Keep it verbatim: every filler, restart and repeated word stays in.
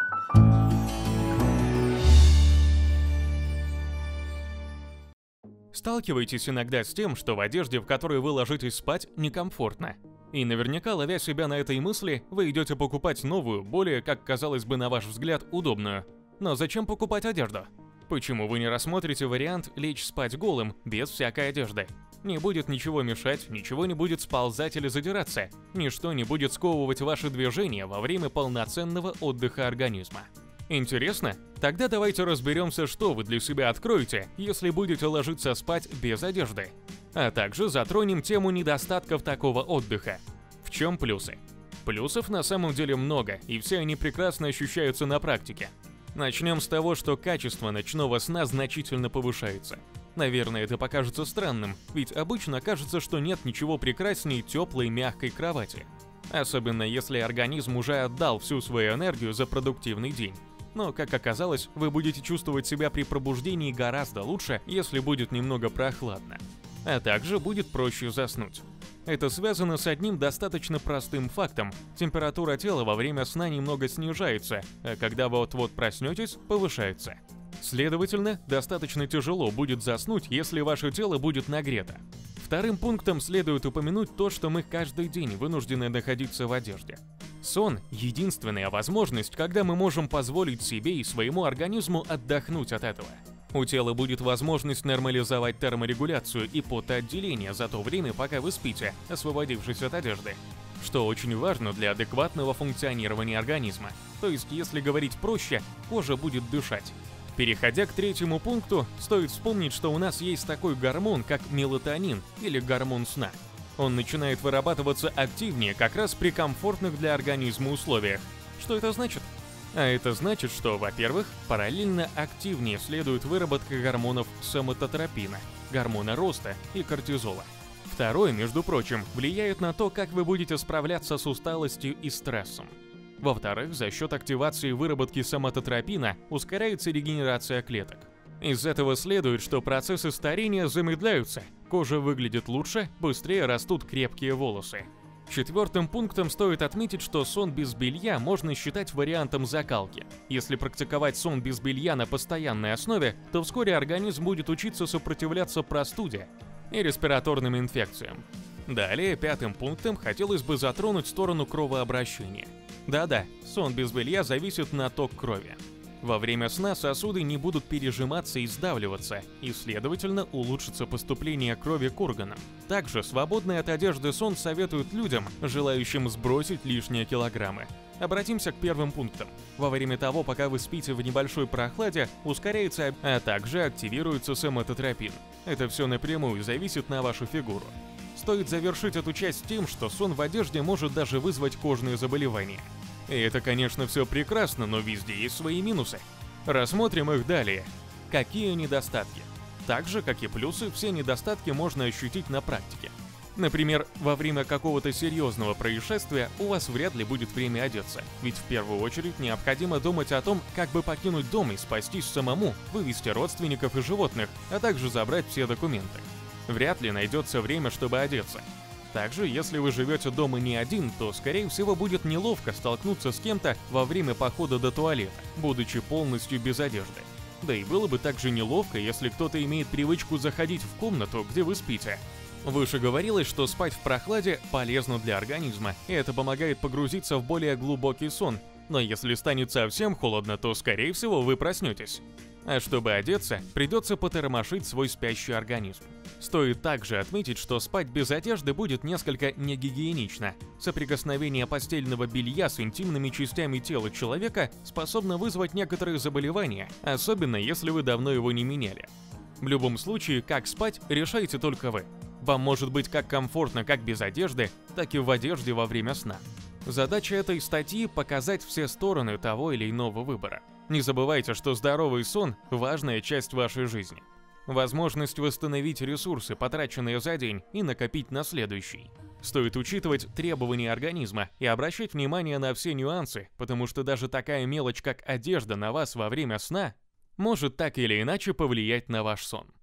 Сталкиваетесь иногда с тем, что в одежде, в которой вы ложитесь спать, некомфортно. И наверняка, ловя себя на этой мысли, вы идете покупать новую, более, как казалось бы на ваш взгляд, удобную. Но зачем покупать одежду? Почему вы не рассмотрите вариант лечь спать голым, без всякой одежды? Не будет ничего мешать, ничего не будет сползать или задираться, ничто не будет сковывать ваши движения во время полноценного отдыха организма. Интересно? Тогда давайте разберемся, что вы для себя откроете, если будете ложиться спать без одежды. А также затронем тему недостатков такого отдыха. В чем плюсы? Плюсов на самом деле много, и все они прекрасно ощущаются на практике. Начнем с того, что качество ночного сна значительно повышается. Наверное, это покажется странным, ведь обычно кажется, что нет ничего прекраснее теплой мягкой кровати. Особенно если организм уже отдал всю свою энергию за продуктивный день. Но, как оказалось, вы будете чувствовать себя при пробуждении гораздо лучше, если будет немного прохладно. А также будет проще заснуть. Это связано с одним достаточно простым фактом. Температура тела во время сна немного снижается, а когда вы вот-вот проснетесь, повышается. Следовательно, достаточно тяжело будет заснуть, если ваше тело будет нагрето. Вторым пунктом следует упомянуть то, что мы каждый день вынуждены находиться в одежде. Сон – единственная возможность, когда мы можем позволить себе и своему организму отдохнуть от этого. У тела будет возможность нормализовать терморегуляцию и потоотделение за то время, пока вы спите, освободившись от одежды. Что очень важно для адекватного функционирования организма. То есть, если говорить проще, кожа будет дышать. Переходя к третьему пункту, стоит вспомнить, что у нас есть такой гормон, как мелатонин или гормон сна. Он начинает вырабатываться активнее как раз при комфортных для организма условиях. Что это значит? А это значит, что, во-первых, параллельно активнее следует выработка гормонов соматотропина, гормона роста и кортизола. Второе, между прочим, влияет на то, как вы будете справляться с усталостью и стрессом. Во-вторых, за счет активации выработки соматотропина ускоряется регенерация клеток. Из этого следует, что процессы старения замедляются, кожа выглядит лучше, быстрее растут крепкие волосы. Четвертым пунктом стоит отметить, что сон без белья можно считать вариантом закалки. Если практиковать сон без белья на постоянной основе, то вскоре организм будет учиться сопротивляться простуде и респираторным инфекциям. Далее, пятым пунктом хотелось бы затронуть сторону кровообращения. Да-да, сон без белья зависит на ток крови. Во время сна сосуды не будут пережиматься и сдавливаться, и, следовательно, улучшится поступление крови к органам. Также свободный от одежды сон советуют людям, желающим сбросить лишние килограммы. Обратимся к первым пунктам. Во время того, пока вы спите в небольшой прохладе, ускоряется, а также активируется соматотропин. Это все напрямую зависит на вашу фигуру. Стоит завершить эту часть тем, что сон в одежде может даже вызвать кожные заболевания. И это, конечно, все прекрасно, но везде есть свои минусы. Рассмотрим их далее. Какие недостатки? Так же, как и плюсы, все недостатки можно ощутить на практике. Например, во время какого-то серьезного происшествия у вас вряд ли будет время одеться, ведь в первую очередь необходимо думать о том, как бы покинуть дом и спастись самому, вывести родственников и животных, а также забрать все документы. Вряд ли найдется время, чтобы одеться. Также, если вы живете дома не один, то, скорее всего, будет неловко столкнуться с кем-то во время похода до туалета, будучи полностью без одежды. Да и было бы также неловко, если кто-то имеет привычку заходить в комнату, где вы спите. Выше говорилось, что спать в прохладе полезно для организма, и это помогает погрузиться в более глубокий сон. Но если станет совсем холодно, то, скорее всего, вы проснетесь. А чтобы одеться, придется потормошить свой спящий организм. Стоит также отметить, что спать без одежды будет несколько негигиенично. Соприкосновение постельного белья с интимными частями тела человека способно вызвать некоторые заболевания, особенно если вы давно его не меняли. В любом случае, как спать, решайте только вы. Вам может быть как комфортно как без одежды, так и в одежде во время сна. Задача этой статьи – показать все стороны того или иного выбора. Не забывайте, что здоровый сон – важная часть вашей жизни. Возможность восстановить ресурсы, потраченные за день, и накопить на следующий. Стоит учитывать требования организма и обращать внимание на все нюансы, потому что даже такая мелочь, как одежда на вас во время сна, может так или иначе повлиять на ваш сон.